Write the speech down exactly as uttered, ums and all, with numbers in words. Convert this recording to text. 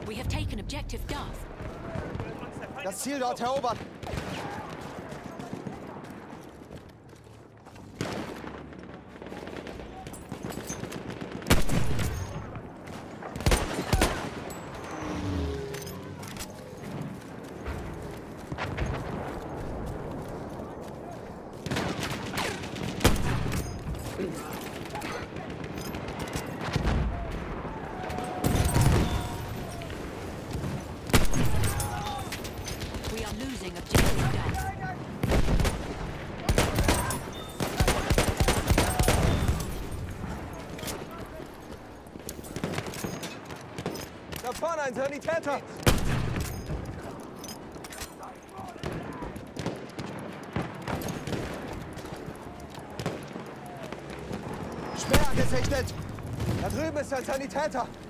We have taken objective Duff. Das Ziel dort erobert. We are losing objective Duff. Da vorne ein Sanitäter! Speer angezeichnet! Da drüben ist ein Sanitäter!